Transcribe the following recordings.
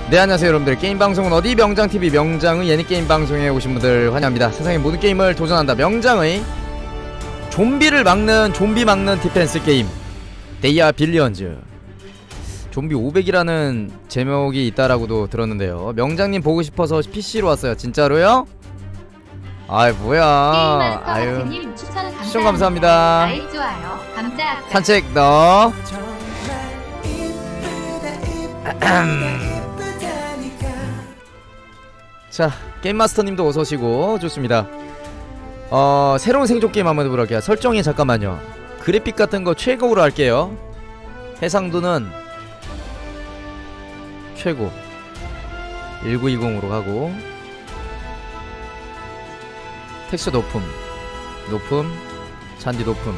네, 안녕하세요 여러분들. 게임방송은 어디? 명장TV 명장의 예능게임 방송에 오신 분들 환영합니다. 세상의 모든 게임을 도전한다 명장의 좀비를 막는 좀비 막는 디펜스 게임 데이아 빌리언즈. 좀비 500이라는 제목이 있다라고도 들었는데요. 명장님 보고 싶어서 PC로 왔어요. 진짜로요? 아이 뭐야. 아유 추천 감사합니다. 아이 좋아요. 감자 산책 너 자, 게임마스터님도 어서오시고 좋습니다. 새로운 생존 게임 한번 해보러 할게요. 설정이 잠깐만요. 그래픽 같은거 최고로 할게요. 해상도는 최고 1920으로 가고, 텍스처 높음 잔디 높음.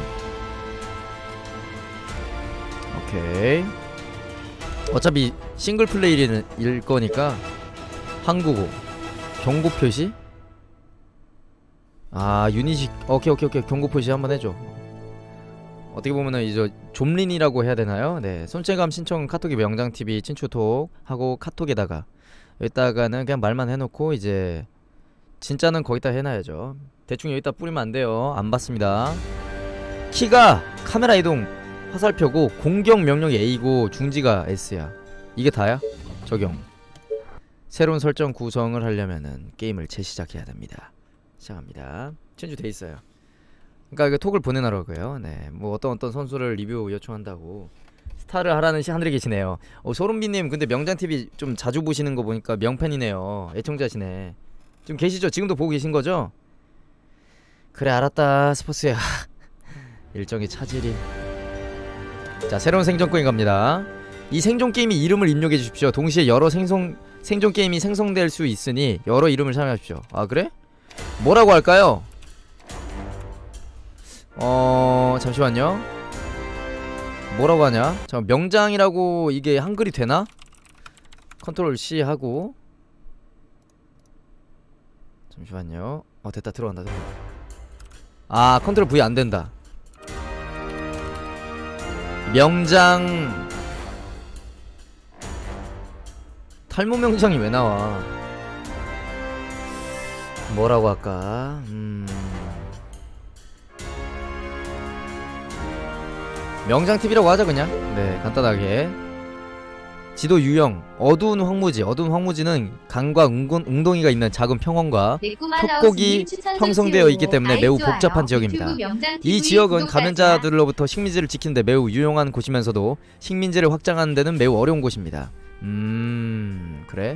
오케이. 어차피 싱글플레이일 거니까 한국어 경고 표시? 아, 유닛이 오케이 경고 표시 한번 해줘. 어떻게 보면은 이제 좀린이라고 해야 되나요? 네, 손체감 신청 카톡이 명장TV 친추톡 하고 카톡에다가 여기다가는 그냥 말만 해놓고 이제 진짜는 거기다 해놔야죠. 대충 여기다 뿌리면 안 돼요. 안 받습니다. 키가 카메라 이동 화살표고 공격 명령이 A고 중지가 S야. 이게 다야? 적용. 새로운 설정 구성을 하려면은 게임을 재시작해야 됩니다. 시작합니다. 친주 돼 있어요. 그러니까 이거 톡을 보내놔라고요. 네, 뭐 어떤 선수를 리뷰 요청한다고 스타를 하라는 하늘에 계시네요. 소름비님 근데 명장TV 좀 자주 보시는 거 보니까 명팬이네요. 애청자시네. 지금 계시죠? 지금도 보고 계신 거죠? 그래 알았다 스포츠야. 일정의 차질이. 자, 새로운 생존 게임 갑니다. 이 생존 게임이 이름을 입력해 주십시오. 동시에 여러 생존 게임이 생성될 수 있으니 여러 이름을 사용하십시오. 아 그래? 뭐라고 할까요? 잠시만요. 뭐라고 하냐? 잠깐, 명장이라고 이게 한글이 되나? 컨트롤 C 하고. 잠시만요. 됐다. 들어간다. 아, 컨트롤 V 안 된다. 명장. 탈모 명장이 왜 나와? 뭐라고 할까? 명장TV라고 하자 그냥. 네, 간단하게. 지도 유형 어두운 황무지. 어두운 황무지는 강과 웅덩이가 있는 작은 평원과 협곡이 형성되어 있기 때문에 매우 복잡한 지역입니다. 이 지역은 감염자들로부터 식민지를 지키는 데 매우 유용한 곳이면서도 식민지를 확장하는 데는 매우 어려운 곳입니다. 그래?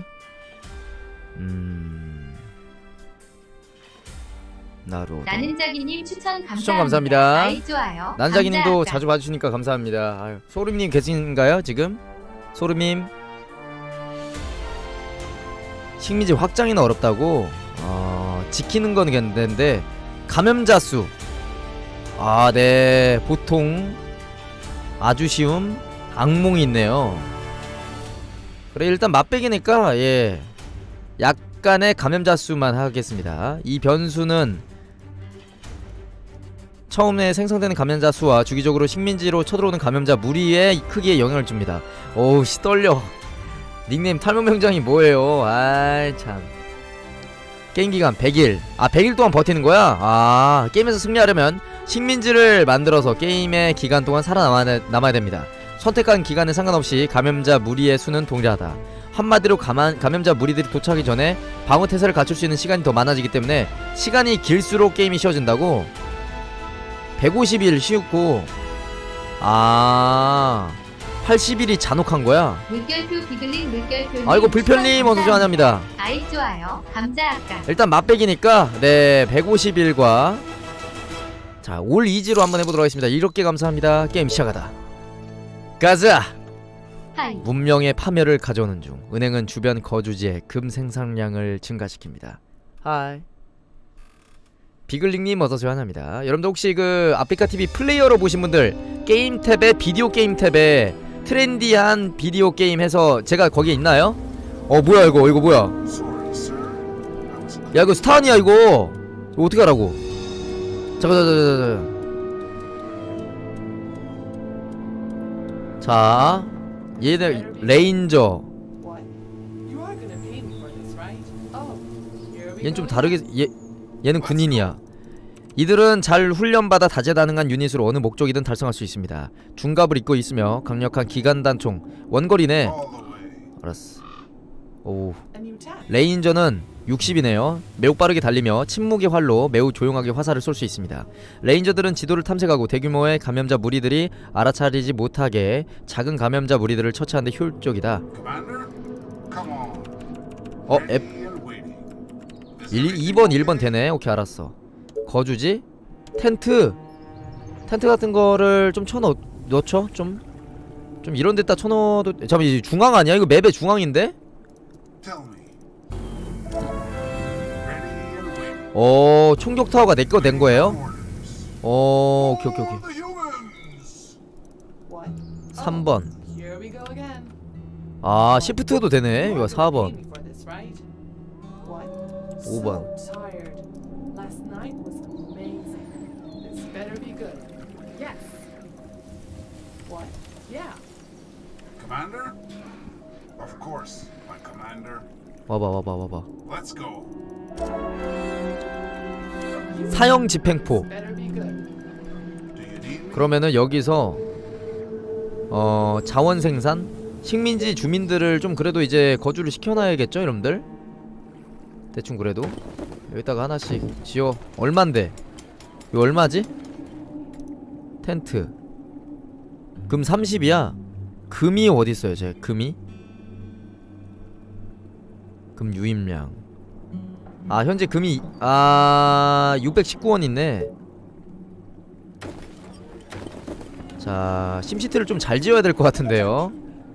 나로. 나는자기님 추천 감사합니다. 아이 좋아요. 난자기님도 자주 봐주시니까 감사합니다. 아유, 소름님 계신가요 지금? 소름님. 식민지 확장이나 어렵다고? 지키는 건 괜찮은데 감염자 수. 아, 네. 보통 아주 쉬움. 악몽이 있네요. 그래, 일단 맛배기니까 예, 약간의 감염자 수만 하겠습니다. 이 변수는 처음에 생성되는 감염자 수와 주기적으로 식민지로 쳐들어오는 감염자 무리의 크기에 영향을 줍니다. 오우 씨 떨려. 닉네임 탈모명장이 뭐예요? 아이 참. 게임기간 100일. 아 100일 동안 버티는 거야? 아, 게임에서 승리하려면 식민지를 만들어서 게임의 기간 동안 살아남아야 됩니다. 선택한 기간에 상관없이 감염자 무리의 수는 동일하다. 한마디로 감염자 무리들이 도착하기 전에 방어 태세를 갖출 수 있는 시간이 더 많아지기 때문에 시간이 길수록 게임이 쉬워진다고? 150일 쉬웠고, 아 80일이 잔혹한 거야? 물결표 비글링 물결표. 아이고 불편님 어서오세요. 환영합니다. 아이 좋아요. 감자 아까. 일단 맛배기니까 네 150일과 자 올 이지로 한번 해보도록 하겠습니다. 이렇게 감사합니다. 게임 시작하다. 가자! 하이. 문명의 파멸을 가져오는 중. 은행은 주변 거주지의 금 생산량을 증가시킵니다. 하이. 비글링님 어서오세요. 환영합니다. 여러분들 혹시 그 아프리카TV 플레이어로 보신 분들 게임 탭에 비디오 게임 탭에 트렌디한 비디오 게임 해서 제가 거기에 있나요? 뭐야 이거 뭐야. 야 이거 스타안이야 이거 어떻게 하라고. 잠깐. 자 얘네 레인저 얘는 좀 다르게 얘는 군인이야. 이들은 잘 훈련받아 다재다능한 유닛으로 어느 목적이든 달성할 수 있습니다. 중갑을 입고 있으며 강력한 기관단총 원거리네. 알았어. 오. 레인저는 60이네요. 매우 빠르게 달리며 침묵의 활로 매우 조용하게 화살을 쏠 수 있습니다. 레인저들은 지도를 탐색하고 대규모의 감염자 무리들이 알아차리지 못하게 작은 감염자 무리들을 처치하는 데 효율적이다. 2번 1번 되네. 오케이 알았어. 거주지? 텐트 같은 거를 좀 쳐넣죠? 좀 이런 데다 쳐넣어도 잠깐만 이제 중앙 아니야? 이거 맵의 중앙인데? 총격 타워가 내거 된 거예요? 오케이 3번. 아 시프트도 되네. 이거 4번 5번. 와봐. 사형 집행포. 그러면은 여기서 자원 생산? 식민지 주민들을 좀 그래도 이제 거주를 시켜놔야겠죠 여러분들? 대충 그래도 여기다가 하나씩 지어. 얼만데? 이거 얼마지? 텐트 금 30이야 금이 어딨어요 제 금이? 금 유입량. 아 현재 금이 619원 있네. 자 심시티를 좀 잘 지어야 될 것 같은데요.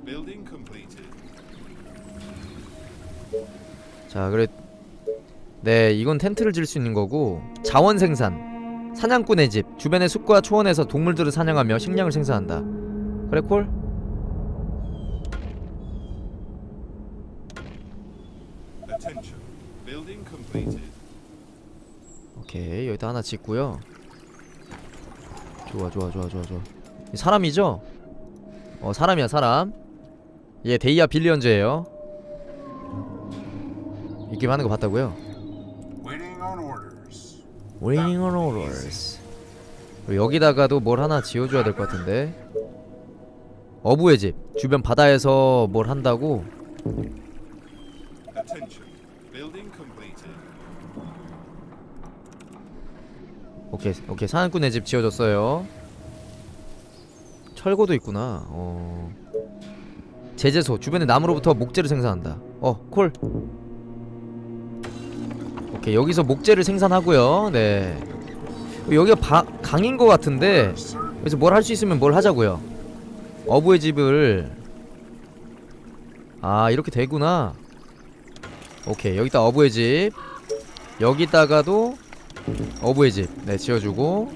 자 그래 네 이건 텐트를 지을 수 있는 거고. 자원 생산 사냥꾼의 집 주변의 숲과 초원에서 동물들을 사냥하며 식량을 생산한다. 그래 콜? 오케이 여기다 하나 짓고요. 좋아 사람이죠? 사람이야 사람. 얘 데이아 빌리언즈예요. 이 게임 하는 거 봤다고요? Waiting on orders. 그리고 여기다가도 뭘 하나 지어줘야 될 것 같은데. 어부의 집 주변 바다에서 뭘 한다고? 오케이 사냥꾼의 집 지어줬어요. 철거도 있구나. 제재소 주변의 나무로부터 목재를 생산한다. 콜. 오케이 여기서 목재를 생산하고요. 네 여기가 강인 것 같은데 여기서 뭘 할 수 있으면 뭘 하자고요. 어부의 집을 이렇게 되구나. 오케이 여기다 어부의 집 여기다가도 어부의 집 네 지어주고.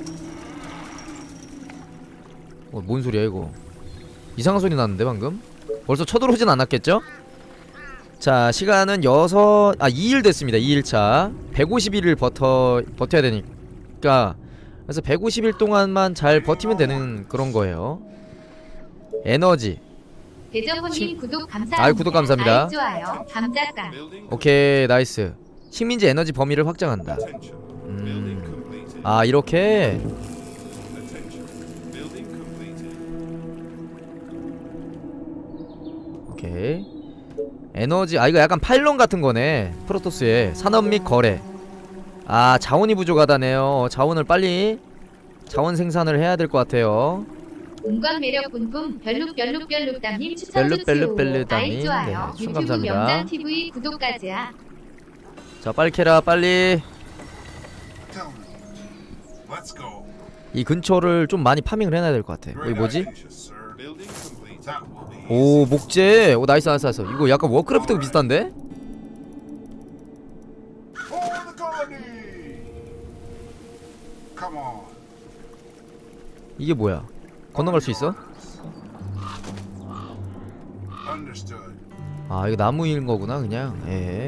뭔 소리야 이거. 이상한 소리 났는데 방금. 벌써 쳐들어오진 않았겠죠? 자 시간은 2일 됐습니다. 2일차 150일을 버텨야 되니까. 그래서 150일 동안만 잘 버티면 되는 그런 거예요. 에너지 대정훈님 구독 감사합니다. 구독 감사합니다. 좋아요 감자깡. 오케이 나이스. 식민지 에너지 범위를 확장한다. 이렇게. 오케이 에너지 이거 약간 파일론 같은 거네. 프로토스의 산업 및 거래. 자원이 부족하다네요. 자원을 빨리 자원 생산을 해야 될 것 같아요. 운관 매력 분품 별룩담님 추천 별룩담님 아이 좋아요. 네, 유튜브 감사합니다. 명장TV 구독까지야. 자 빨리 캐라 빨리. 이 근처를 좀 많이 파밍을 해놔야 될 것 같아. 여기 뭐지? 오 목재. 나이스. 이거 약간 워크래프트가 비슷한데? 이게 뭐야? 건너갈 수 있어? 이거 나무인 거구나 그냥.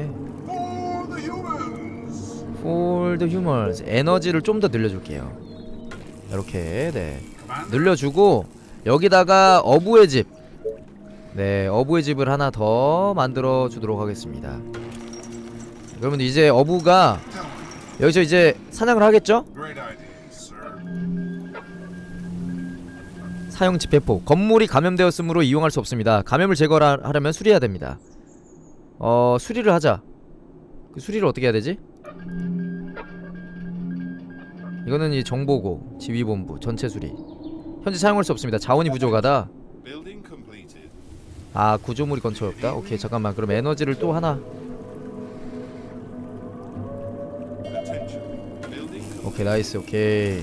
For the humans. 에너지를 좀 더 늘려줄게요. 이렇게 네 늘려주고 여기다가 어부의 집. 네 어부의 집을 하나 더 만들어 주도록 하겠습니다. 그러면 이제 어부가 여기서 이제 사냥을 하겠죠? 사용 집회포. 건물이 감염되었으므로 이용할 수 없습니다. 감염을 제거하려면 수리해야 됩니다. 수리를 하자. 그 수리를 어떻게 해야 되지? 이거는 이 정보고 지휘본부 전체 수리. 현재 사용할 수 없습니다. 자원이 부족하다. 아, 구조물이 근처에 없다? 오케이, 잠깐만. 그럼 에너지를 또 하나. 오케이, 나이스. 오케이.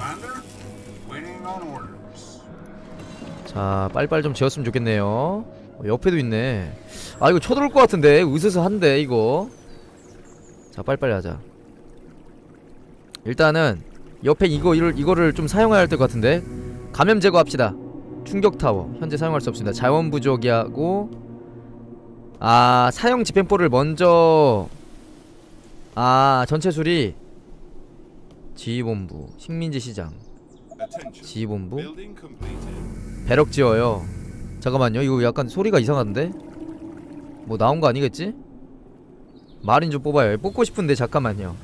자, 빨리빨리 좀 지었으면 좋겠네요. 옆에도 있네. 아, 이거 쳐들어올 것 같은데. 으스스한데 이거. 자, 빨리빨리 하자. 일단은 옆에 이거를 좀 사용해야 할 것 같은데. 감염 제거합시다. 충격타워 현재 사용할 수 없습니다. 자원 부족이하고. 아, 사용 집행포를 먼저. 아, 전체 수리. 지휘본부 식민지 시장 지휘본부 배럭 지어요. 잠깐만요, 이거 약간 소리가 이상한데? 뭐 나온거 아니겠지? 마린 좀 뽑아요. 뽑고 싶은데 잠깐만요.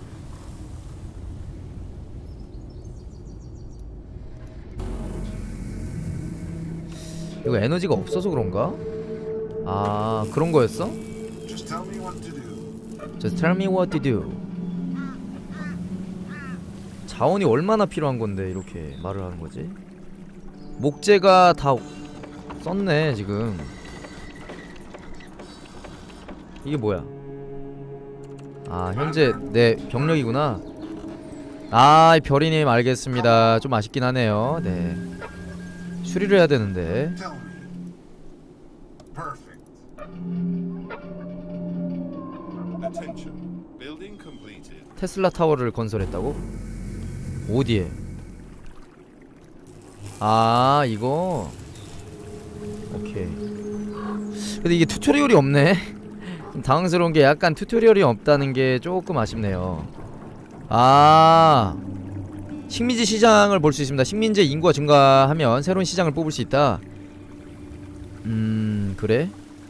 이거 에너지가 없어서 그런가? 아, 그런 거였어? Just tell me what to do. 자원이 얼마나 필요한 건데 이렇게 말을 하는 거지? 목재가 다 썼네 지금. 이게 뭐야? 아, 현재 내 병력이구나. 아, 별이님 알겠습니다. 좀 아쉽긴 하네요. 네, 수리를 해야 되는데. 테슬라 타워를 건설했다고? 어디에? 아, 이거. 오케이. 근데 이게 튜토리얼이 없네. 좀 당황스러운 게 약간 튜토리얼이 없다는 게 조금 아쉽네요. 아, 식민지 시장을 볼 수 있습니다. 식민지의 인구가 증가하면 새로운 시장을 뽑을 수 있다. 그래?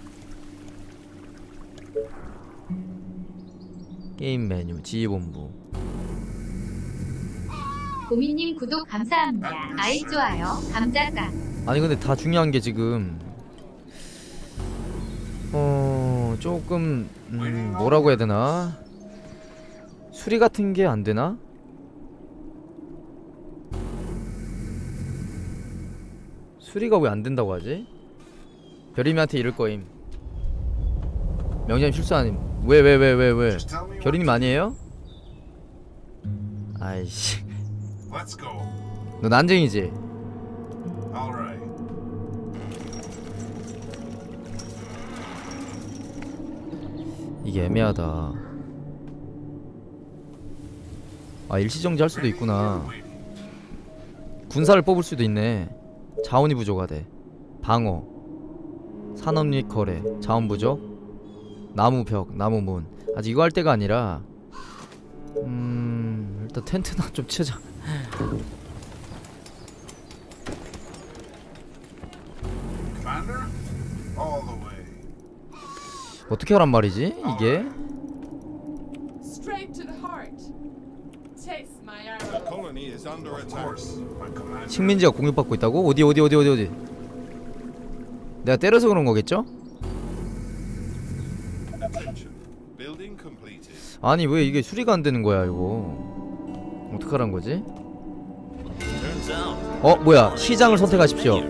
게임 메뉴 지휘본부. 고민님 구독 감사합니다. 아이 좋아요. 감자깡. 아니 근데 다 중요한 게 지금 조금 뭐라고 해야 되나? 수리 같은 게 안 되나? 수리가 왜 안 된다고 하지? 별이님한테 이럴 거임. 명장님 실수 아님. 왜? 별이님 아니에요? 아이씨. 너 난쟁이지? 이게 애매하다. 아, 일시정지 할 수도 있구나. 군사를 뽑을 수도 있네. 자원이 부족하대. 방어, 산업립 거래, 자원 부족, 나무벽, 나무문. 아직 이거 할 때가 아니라 일단 텐트나 좀 치자. 어떻게 하란 말이지 이게? 식민지가 공격받고 있다고? 어디? 내가 때려서 그런 거겠죠? 아니 왜 이게 수리가 안 되는 거야 이거? 어떡하란 거지? 뭐야? 시장을 선택하십시오.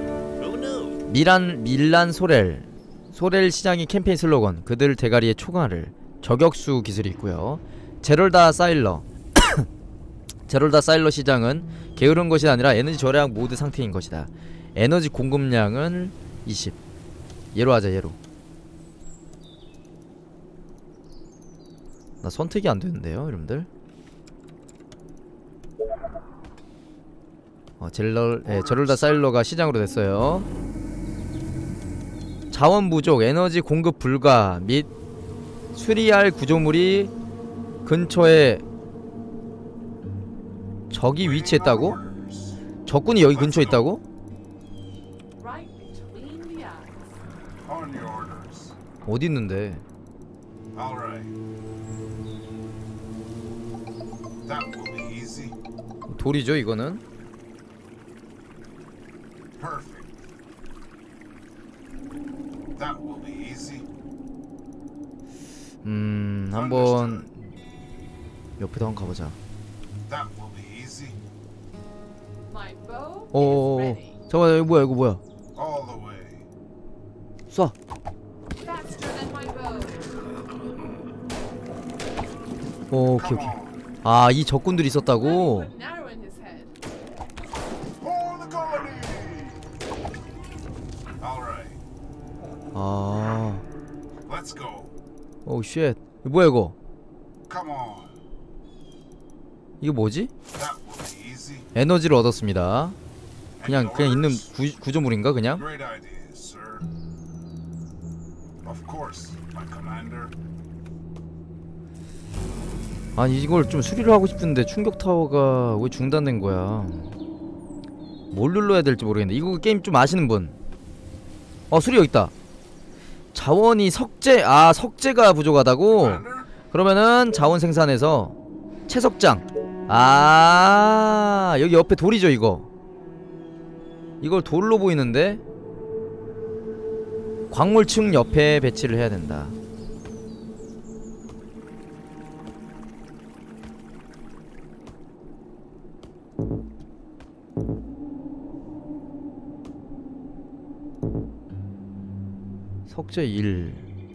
밀란 소렐 시장이 캠페인 슬로건. 그들 대가리에 초가를. 저격수 기술이 있고요. 제롤다 사일러 제롤다 사일러 시장은 게으른 것이 아니라 에너지 절약 모드 상태인 것이다. 에너지 공급량은 20. 얘로 하자. 얘로. 나 선택이 안 되는데요 여러분들. 제롤다 사일러가 시장으로 됐어요. 자원 부족, 에너지 공급 불가 및 수리할 구조물이 근처에 적이 위치했다고? 적군이 여기 근처에 있다고? 어디 있는데? That will be easy. 돌이죠 이거는. Perfect. That will be easy. 한번 옆에도 한번 가보자. That will be easy. My bow 오, is ready. 잠깐만 이거 뭐야 이거 뭐야? All the way. 쏴. Faster than my bow. 오, 오케이 Come 오케이. on. 아, 이 적군들이 있었다고. Put an arrow in his head. For the colony. All right. 아, Let's go. 오 쉣. 이거 뭐야 이거? Come on. 이거 뭐지? That will be easy. 에너지를 얻었습니다. 그냥 Any 있는 orders? 구조물인가 그냥? Great ideas, sir. Of course, my commander. 아니 이걸 좀 수리를 하고 싶은데 충격 타워가 왜 중단된 거야? 뭘 눌러야 될지 모르겠네. 이거 게임 좀 아시는 분? 수리 여기 있다. 자원이 석재, 석재가 부족하다고? Commander? 그러면은 자원 생산해서 채석장. 여기 옆에 돌이죠 이거. 이걸 돌로 보이는데 광물층 옆에 배치를 해야 된다. 석재 1.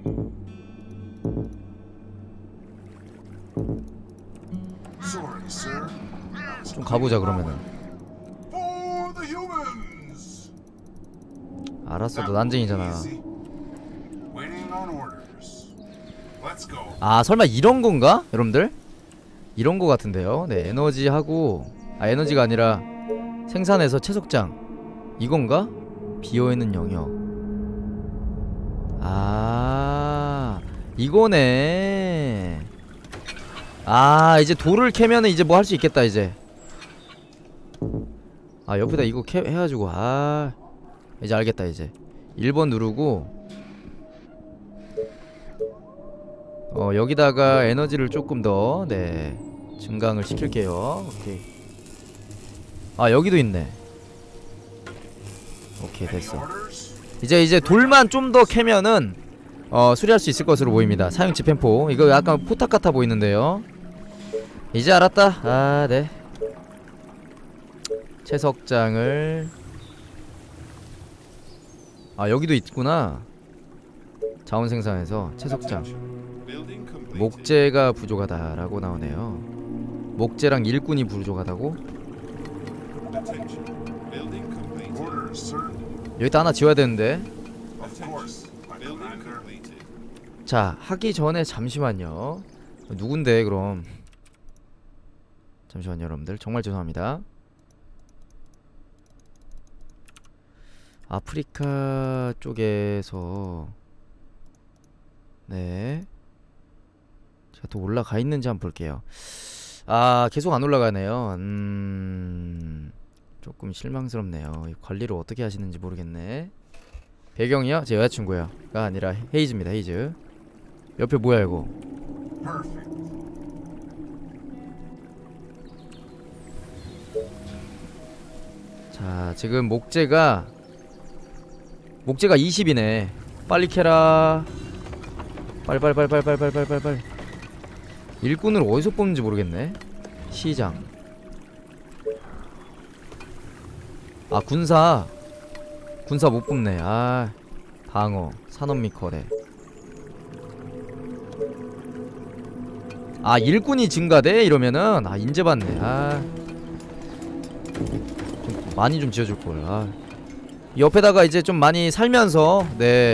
Sorry, sir. 좀 가보자 그러면은. For the humans. 알았어, That 너 will be 난쟁이잖아. easy. Waiting on orders. Let's go. 설마 이런 건가? 여러분들? 이런 거 같은데요. 네, 에너지 하고 에너지가 아니라 생산해서 채석장. 이건가? 비어있는 영역. 이거네. 이제 돌을 캐면은 이제 뭐 할 수 있겠다 이제. 옆에다 이거 해가지고 이제 알겠다 이제. 1번 누르고 여기다가 에너지를 조금 더 증강을 시킬게요. 오케이. 여기도 있네. 오케이, Any 됐어. orders? 이제 돌만 좀 더 캐면은 수리할 수 있을 것으로 보입니다. 사용 집행포. 이거 약간 포탑 같아 보이는데요. 이제 알았다. 네. 채석장을 여기도 있구나. 자원 생산해서 채석장. 목재가 부족하다라고 나오네요. 목재랑 일꾼이 부족하다고? Orders, sir. 여기다 하나 지어야 되는데. Of course, my commander. 자, 하기 전에 잠시만요. 누군데 그럼? 잠시만요 여러분들, 정말 죄송합니다. 아프리카 쪽에서 제가 또 올라가 있는지 한번 볼게요. 계속 안 올라가네요. 조금 실망스럽네요. 이 관리를 어떻게 하시는지 모르겠네. 배경이요? 제 여자친구가 아니라 헤이즈입니다. 헤이즈. 옆에 뭐야 이거? Perfect. 자, 지금 목재가 20이네. 빨리 캐라. 빨리. 일꾼을 어디서 뽑는지 모르겠네. 시장. 군사 못 뽑네. 방어, 산업 및 거래. 일꾼이 증가돼? 이러면은 인제 받네. 좀 많이 좀 지어줄걸. 옆에다가 이제 좀 많이 살면서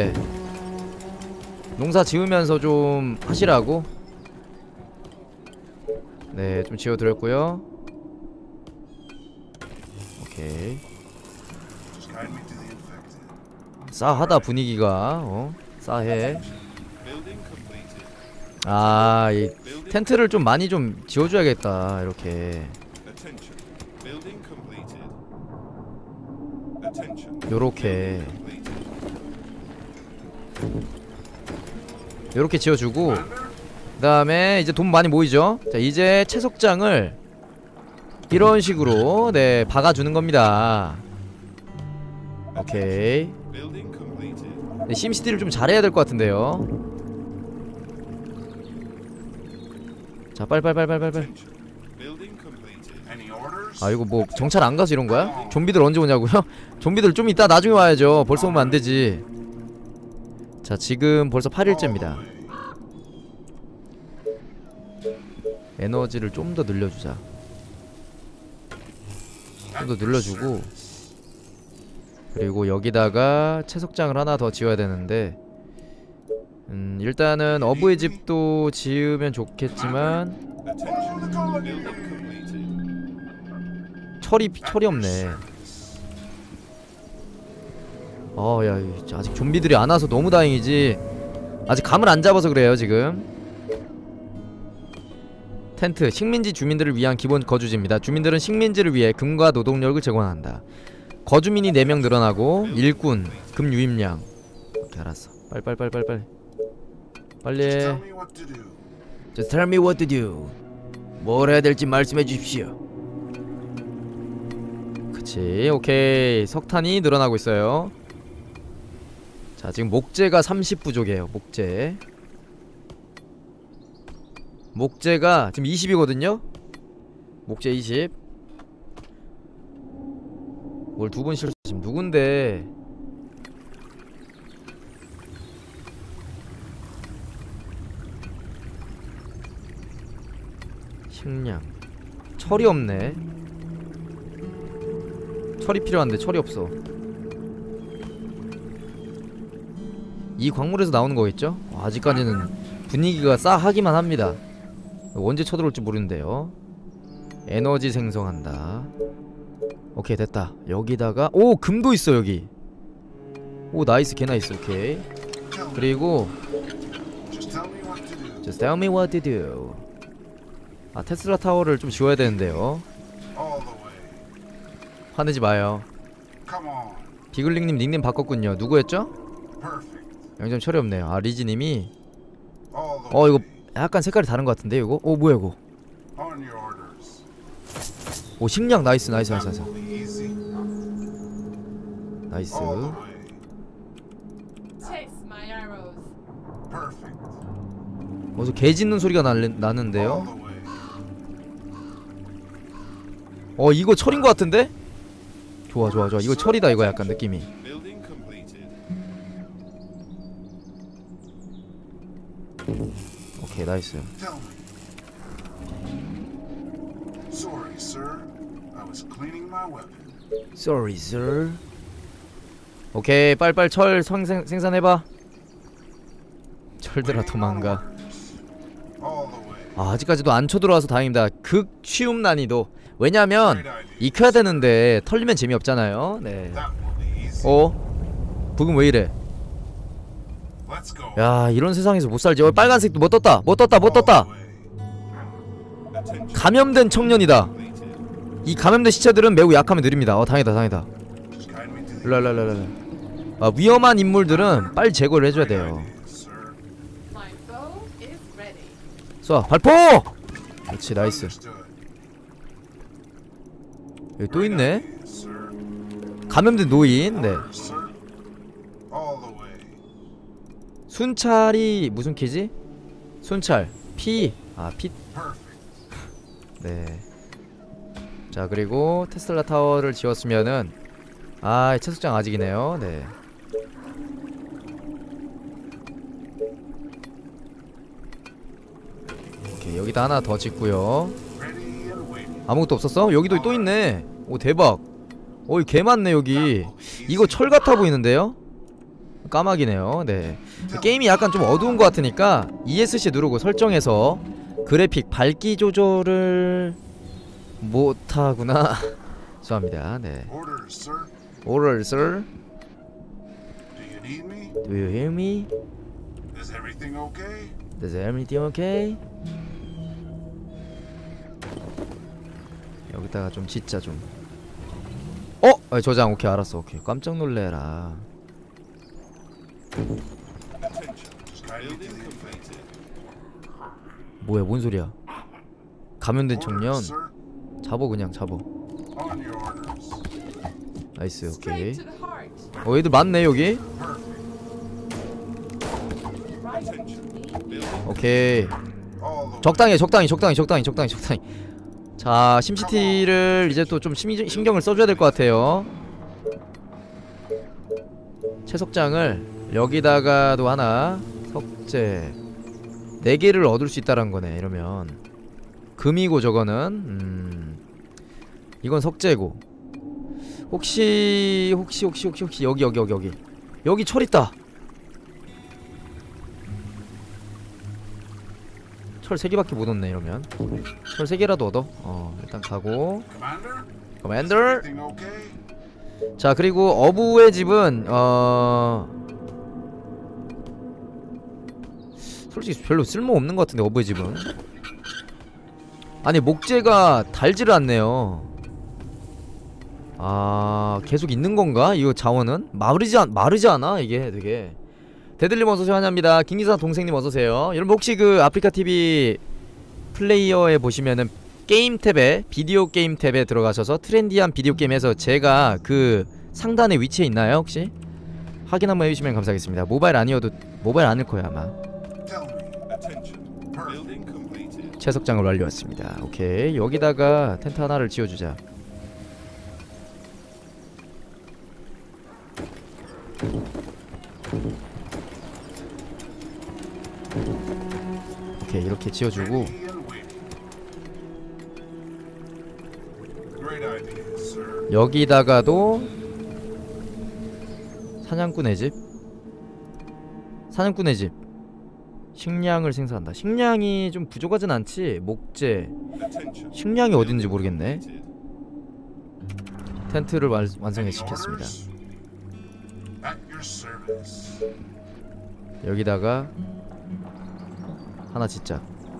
농사 지으면서 좀 하시라고 좀 지어드렸고요. 오케이. Guide me to the infected. 싸하다 분위기가. 싸해. 이 텐트를 좀 많이 좀 지어줘야겠다. 이렇게 요렇게 지어주고 그 다음에 이제 돈 많이 모이죠. 자, 이제 채석장을 이런 식으로 네 박아주는 겁니다. 오케이. 네, 심시티를 좀 잘해야 될 것 같은데요. 자, 빨빨빨빨빨빨. Any orders? 아, 이거 뭐 정찰 안 가서 이런 거야? 좀비들 언제 오냐고요? 좀비들 좀 이따 나중에 와야죠. 벌써 오면 안 되지. 자, 지금 벌써 8일째입니다. 에너지를 좀 더 늘려주자. 좀 더 늘려주고, 그리고 여기다가 채석장을 하나 더 지어야 되는데, 일단은 어부의 집도 지으면 좋겠지만 철이 없네. 야, 아직 좀비들이 안 와서 너무 다행이지. 아직 감을 안 잡아서 그래요 지금. 텐트, 식민지 주민들을 위한 기본 거주지입니다. 주민들은 식민지를 위해 금과 노동력을 제공한다. 거주민이 4명 늘어나고 일꾼, 금 유입량. 오케이, 알았어. 빨리. Tell me what to do. Just tell me what to do. 뭘 해야 될지 말씀해 주십시오. 그치, 오케이. 석탄이 늘어나고 있어요. 자, 지금 목재가 30 부족이에요. 목재가 지금 20이거든요. 목재 20. 뭘 두 번 실수. 지금 누군데? 식량. 철이 없네. 철이 필요한데 철이 없어. 이 광물에서 나오는 거겠죠? 아직까지는 분위기가 싸하기만 합니다. 언제 쳐들어올지 모르는데요. 에너지 생성한다. 오케이, 됐다. 여기다가 오, 금도 있어 여기. 오, 나이스, 개 나이스. 오케이. 그리고 Just tell me what to do. Just tell me what to do. 아, 테슬라 타워를 좀 지워야 되는데요. All the way. 화내지 마요. Come on. 비글링님 닉네임 바꿨군요. 누구였죠? Perfect. 영점 철이 없네요. 아, 리지님이. All the way. 이거 약간 색깔이 다른 것 같은데 이거? 뭐야 이거? On your orders. 오, 식량 나이스. That will be easy. 나이스. All the way. Chase my arrows. Perfect. 어디서 개 짖는 소리가 All 나는데요? the way. 이거 철인 것 같은데? 좋아. 이거 철이다. 이거 약간 느낌이. 오케이, 나이스. Tell me. Sorry, sir. I was cleaning my weapon. Sorry, sir. 오케이, 빨빨 철 생산해봐. 철들아 도망가. All the way. 아직까지도 안 쳐들어와서 다행입니다. 극 쉬움 난이도. 왜냐면 익혀야 되는데 털리면 재미없잖아요. 네. That will be easy. 부금 왜 이래? Let's go. 야, 이런 세상에서 못 살지. 빨간색도 못 떴다. All the way. 감염된 청년이다. 이 감염된 시체들은 매우 약하면 느립니다. 다행이다. Just guide me to the 랄랄랄랄. 위험한 인물들은 빨리 제거를 해줘야 돼요. sir. My bow is ready. 쏴, 발포! 그렇지, 나이스. Understood. 여기 또 있네. Sir. 감염된 노인. 네. Sir. All the way. 순찰이 무슨 키지? 순찰. 피. 피. Perfect. 네. 자, 그리고 테슬라 타워를 지었으면은 채석장 아직이네요. 네. 오케이, 여기다 하나 더 짓고요. Ready and waiting. 아무것도 없었어? 여기도 또 있네. 오, 대박. 이 개 많네 여기. 이거 철 같아 보이는데요? 까마귀네요. 네. 게임이 약간 좀 어두운 것 같으니까 ESC 누르고 설정해서 그래픽 밝기 조절을 못하구나. 죄송합니다. 네. Orders, sir. Orders, sir. Do you need me? Do you hear me? Is everything okay? Is everything okay? 여기다가 좀 짓자 좀. 저장. 오케이, 알았어. 오케이. 깜짝 놀래라. Just guide me to the 뭐야, 뭔 소리야? 감염된 청년. Orders, sir. 잡어, 그냥 잡어. On your orders. 나이스. 오케이. Straight to the heart. 애들 많네 여기. 오케이. All the 적당히. 자, 심시티를 이제 또 좀 신경을 써줘야 될 것 같아요. 채석장을 여기다가도 하나. 석재 4개를 얻을 수 있다는 거네. 이러면 금이고 저거는 이건 석재고. 혹시 여기 철 있다. 철 3개밖에 못 얻네. 이러면 철 3개라도 얻어. 일단 가고. commander. 커맨더. Everything okay? 자, 그리고 어부의 집은 솔직히 별로 쓸모없는 것 같은데, 어부의 집은. 아니, 목재가 달지를 않네요. 계속 있는 건가? 이거 자원은? 마르지 않아? 이게 되게. 데들님 어서오세요. 환영합니다. 김기사 동생님 어서오세요. 여러분 혹시 그 아프리카TV 플레이어에 보시면은 게임 탭에, 비디오 게임 탭에 들어가셔서 트렌디한 비디오 게임에서 제가 그 상단에 위치해 있나요? 혹시? 확인 한번 해주시면 감사하겠습니다. 모바일 아니어도, 모바일 아닐 거야 아마. Tell me. Attention. Perfect. 채석장을 완료했습니다. 오케이. 여기다가 텐트 하나를 지어주자. 오케이, 이렇게 지어주고. Ready and waiting. Great idea, sir. 여기다가도 사냥꾼의 집. 식량을 생산한다. 식량이 좀 부족하진 않지. 목재. 식량이 어딘지 모르겠네. 텐트를 완성해 시켰습니다. Orders? At your service. 여기다가 하나 짓자.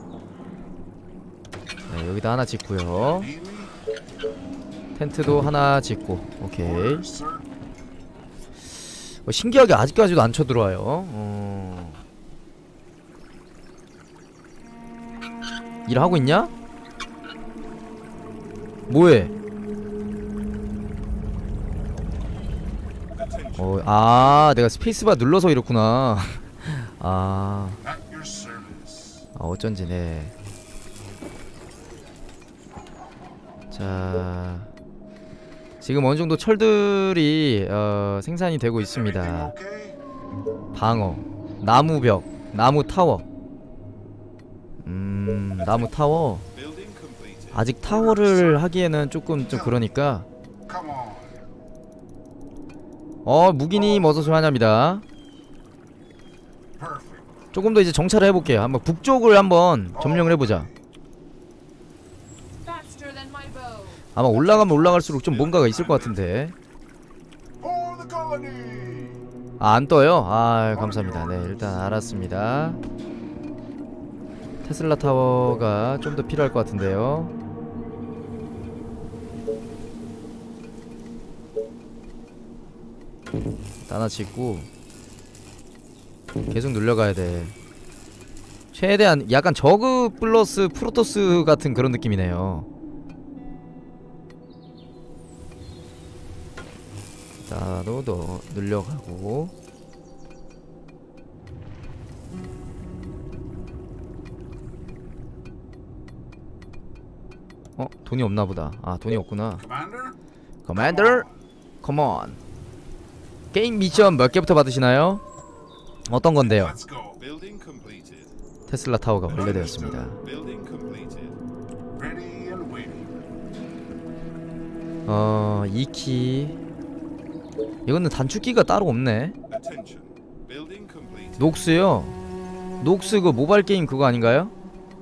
네, 여기다 하나 짓고요. Need me? 텐트도 하나 짓고. 오케이. Orders, sir. 신기하게 아직까지도 안 쳐들어와요. 일하고 있냐? 뭐해? 내가 스페이스바 눌러서 이렇구나. At your service. 어쩐지. 네. 자, 지금 어느정도 철들이 생산이 되고 있습니다. Okay? 방어, 나무벽, 나무 타워. 나무 타워. 아직 타워를 하기에는 조금 좀 그러니까. Come on. 무기님 어서오세요. 환영합니다. Perfect. 조금 더 이제 정찰을 해볼게요. 한번 북쪽을 한번 점령을 해보자. Faster than my bow. 아마 올라가면 올라갈수록 좀 뭔가가 있을 것 같은데. For the colony. 안 떠요? 감사합니다. 네, 일단 알았습니다. 테슬라 타워가 좀 더 필요할 것 같은데요. 하나 짓고 계속 눌려가야 돼. 최대한 약간 저그 플러스 프로토스 같은 그런 느낌이네요. 나도 더 늘려가고. 돈이 없나보다. 돈이 없구나. Commander? 커맨더, 컴온. 게임 미션 몇 개부터 받으시나요? 어떤 건데요? Let's go. 테슬라 타워가 완료되었습니다. Ready and waiting. 2키. 이거는 단축키가 따로 없네. 녹스요. 녹스 그 모바일 게임 그거 아닌가요?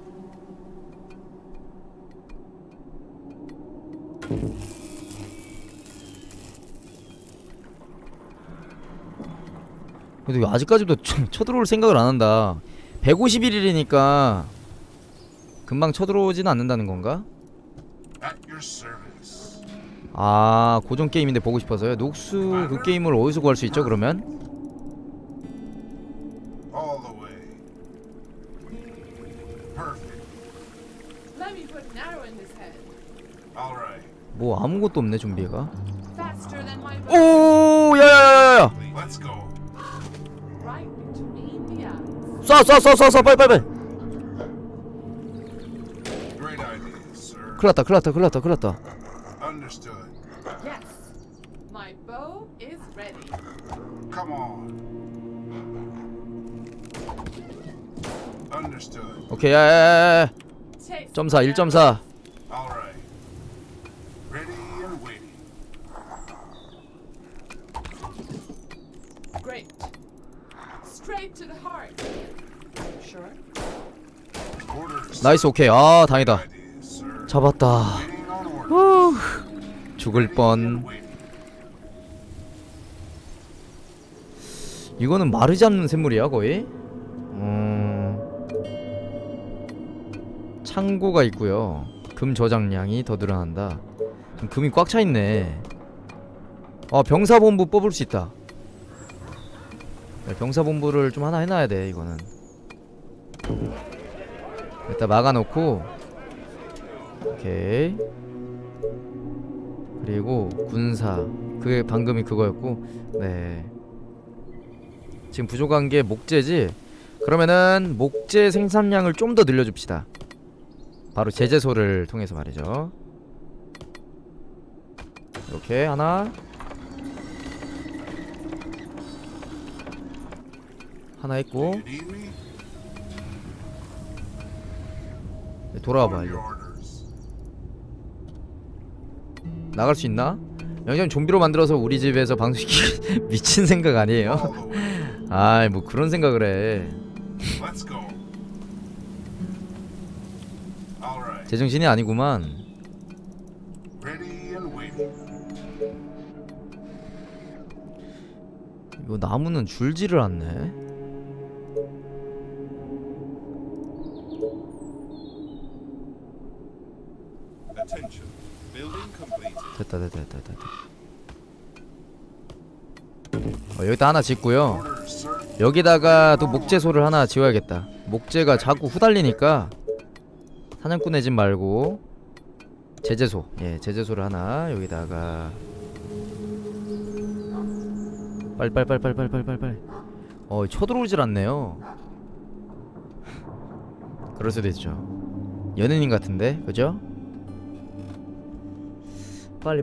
근데 왜 아직까지도 쳐들어올 생각을 안 한다. 151일이니까 금방 쳐들어오지는 않는다는 건가? At your service. 고전 게임인데 보고 싶어서요. 녹스 그 게임을 어디서 구할 수 있죠, 그러면? All the way. Perfect. Let me put an arrow in his head. All right. 뭐 아무것도 없네 좀비가. Faster than my bow. 오 야야야야야. Let's go. Right between the eyes. 쏴 빨리. Great idea, sir. 큰일 났다. Understood. Yes. My bow is ready. Come on. Understood. 오케이 야야야야. Taste 1.4 the 1.4. All right. Ready and waiting. arrow. Great. Straight to the heart. Sure. Orders. 나이스 오케이. 아 다행이다. Idea, sir. 잡았다. Waiting on orders. 후, 죽을 뻔. Waiting. 이거는 마르지 않는 샘물이야 거의. 창고가 있고요. 금 저장량이 더 늘어난다. 지금 금이 꽉 차 있네. 병사본부 뽑을 수 있다. 병사본부를 좀 하나 해놔야 돼 이거는. 일단 막아놓고. 오케이. 그리고 군사. 그게 방금이 그거였고. 네. 지금 부족한 게 목재지. 그러면은 목재 생산량을 좀 더 늘려줍시다. 바로 제재소를 통해서 말이죠. 이렇게 하나 했고. You need me? 돌아와봐 On 이거. your orders. 나갈 수 있나? 영장 좀비로 만들어서 우리 집에서 방송시키 미친 생각 아니에요? All the way. 아이 뭐 그런 생각을 해. Let's go. All right. 제정신이 아니구만. Ready and waiting. 이거 나무는 줄지를 않네. Attention. Building completed. 됐다. 여기다 하나 짓고요. Orders, sir. 여기다가 또 목재소를 하나 지어야겠다. 목재가 자꾸 후달리니까 사냥꾼의 집 말고 제재소. 예, 제재소를 하나 여기다가 빨리. 쳐들어오질 않네요. 그럴 수도 있죠. 연예인 같은데, 그죠? 빨리.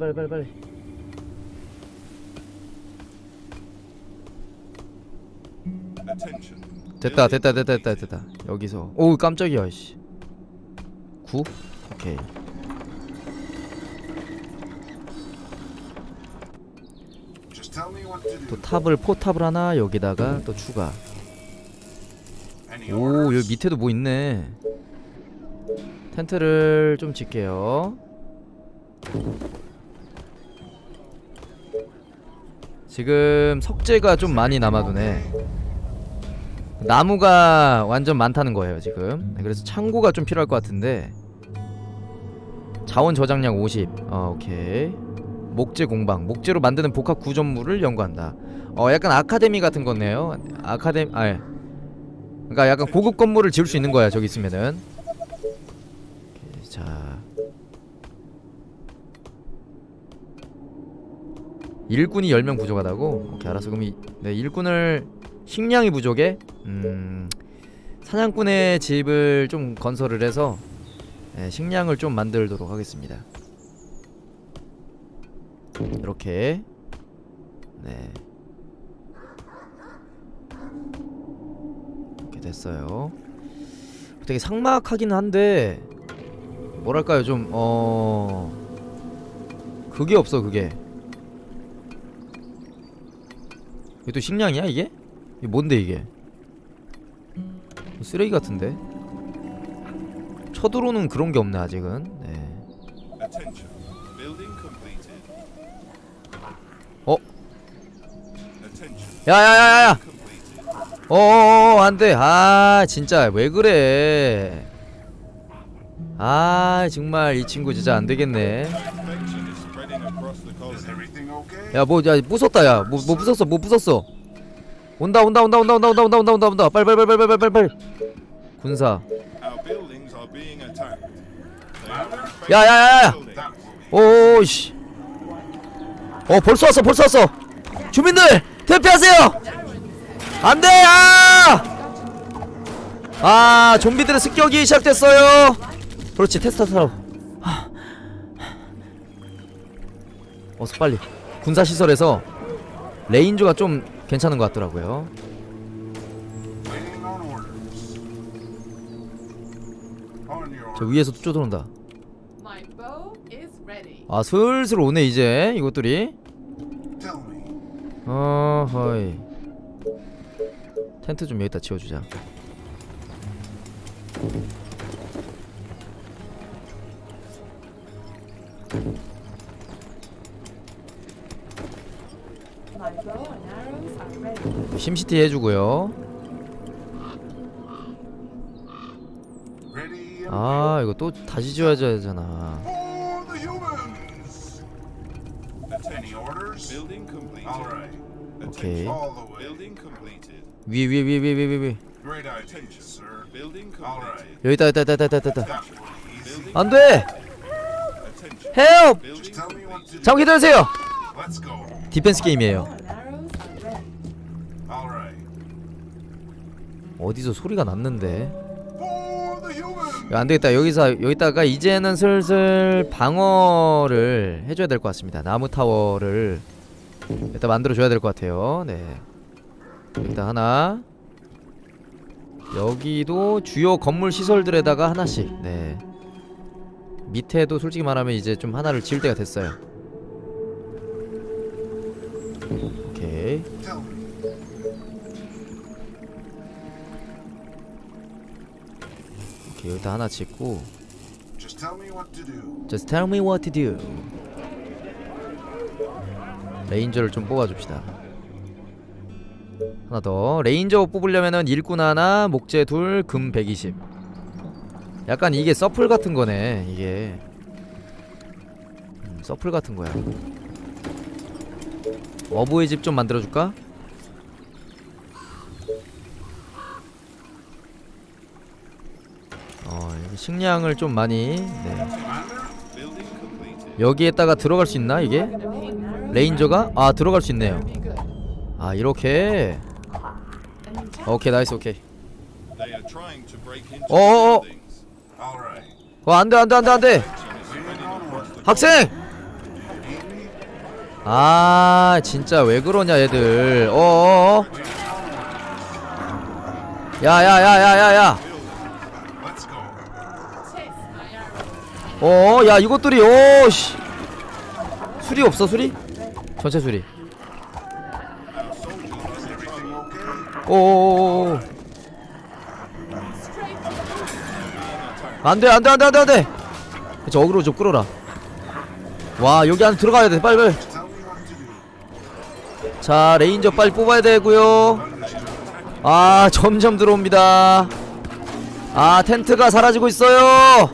Attention. 됐다. 여기서. 오, 깜짝이야, 씨. 9? 오케이. Just tell me what to 또 do. 포탑을 하나 여기다가 또 추가. Any 오, orders? 여기 밑에도 뭐 있네. 텐트를 좀 짓게요. 지금 석재가 좀 많이 남아도네. 나무가 완전 많다는 거예요 지금. 그래서 창고가 좀 필요할 것 같은데. 자원 저장량 50. 오케이. 목재 공방. 목재로 만드는 복합 구조물을 연구한다. 약간 아카데미 같은 거네요. 그러니까 약간 고급 건물을 지을 수 있는 거야 저기 있으면은. 오케이, 자, 일꾼이 10명 부족하다고? 오케이 알았어. 그럼 일꾼을 식량이 부족해? 사냥꾼의 집을 좀 건설을 해서 식량을 좀 만들도록 하겠습니다. 이렇게. 네, 이렇게 됐어요. 되게 삭막하긴 한데 뭐랄까요 좀 그게 없어. 그게 이게 또 식량이야 이게? 이게 뭔데 이게? 쓰레기 같은데? 쳐들어오는 그런 게 없네 아직은. 네. Attention. Building completed. Attention. 야야야야야! Completed. 안돼. 아 진짜 왜 그래? 아 정말 이 친구 진짜 안 되겠네. Infection is spreading across the Is colony. everything okay? 야 야 부쉈다. 야 뭐 부쉈어. 온다. 빨리. 군사. Our being attacked. 야야야야. 오씨. 벌써 왔어 벌써 왔어. 주민들 대피하세요. 안돼. 좀비들의 습격이 시작됐어요. 그렇지 테스터 타러. 어서 빨리. 군사시설에서 레인저가 좀 괜찮은 것 같더라고요. Waiting on orders. On your 저 위에서 또 쫓아온다. My bow is ready. 슬슬 오네 이제 이것들이. tell me. 어허이. 텐트 좀 여기다 지어주자. My bow and arrows are ready. 심시티 해주고요. Ready and 이거 또 다시 지어야 되잖아. for the humans. Any Attention. orders? Building completed. All right. 오케이. All the way. Building completed. 위. Great idea, Attention. sir. Building All right. completed. 여기다. That will be easy. 안돼. Attention. 헬프. Building Just tell me what to do. 잠깐 기다리세요. Let's go. 디펜스 게임이에요. Bow and arrows are ready. All right. 어디서 소리가 났는데. For the humans. 야, 안되겠다. 여기다가 이제는 슬슬 방어를 해줘야 될 것 같습니다. 나무 타워를 일단 만들어줘야 될 것 같아요. 네. 일단 하나. 여기도 주요 건물 시설들에다가 하나씩. 네. 밑에도 솔직히 말하면 이제 좀 하나를 지을 때가 됐어요. 오케이. Tell me. 오케이. 여기다 하나 짓고. Just tell me what to do. Just tell me what to do. 레인저를 좀 뽑아줍시다. 하나 더. 레인저 뽑으려면은 일꾼 하나, 목재 둘, 금 120. 약간 이게 서플 같은 거네. 이게 서플 같은 거야. 어부의 집 좀 만들어줄까? 이게 식량을 좀 많이. 네. Building completed. 여기에다가 들어갈 수 있나 이게? 레인저가? 들어갈 수 있네요. Be good. 이렇게. An attack. 오케이 나이스 오케이. They are trying to break into 어어어. buildings. All right. 안돼 Attention is spreading across the 학생! 진짜 왜 그러냐 얘들. 야야야야야야. Let's go. Chase my arrow. 야 이것들이 씨. 수리 없어 수리? 전체 수리. Everything okay? 오. Straight to the 안돼. 저 어그로 좀 끌어라. 와 여기 안에 들어가야 돼 빨리. Just tell me what to do. 자 레인저 빨리 뽑아야 되고요. 점점 들어옵니다. 텐트가 사라지고 있어요.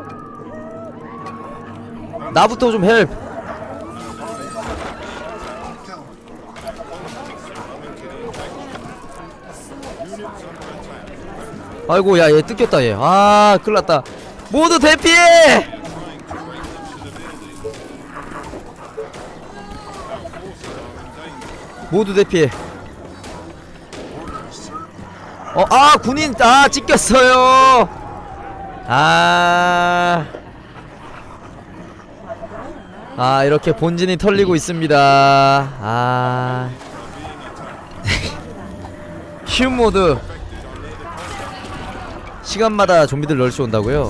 나부터 좀 헬프. Tell me. 아이고 야 얘 뜯겼다 얘. 큰일났다. 모두 대피해. 모두 대피해. 군인 찢겼어요. 이렇게 본진이 털리고 있습니다. 쉬운 모드. 시간마다 좀비들 널쳐온다고요?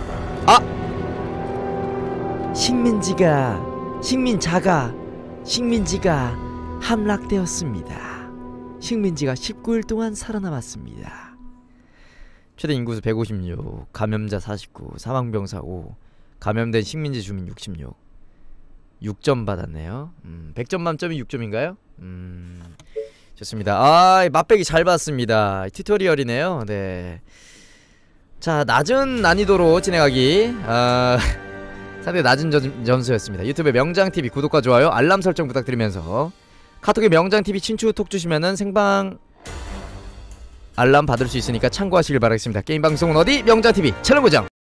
식민지가 함락되었습니다. 식민지가 19일 동안 살아남았습니다. 최대 인구수 156, 감염자 49, 사망병사 5, 감염된 식민지 주민 66. 6점 받았네요. 100점 만점이 6점인가요? 좋습니다. 맛배기 잘 봤습니다. 튜토리얼이네요. 네. 자, 낮은 난이도로 진행하기. 상당히 낮은 점수였습니다. 유튜브의 명장TV 구독과 좋아요, 알람 설정 부탁드리면서 카톡의 명장TV 친추 톡 주시면은 생방 알람 받을 수 있으니까 참고하시길 바라겠습니다. 게임 방송은 어디? 명자TV 채널 고정.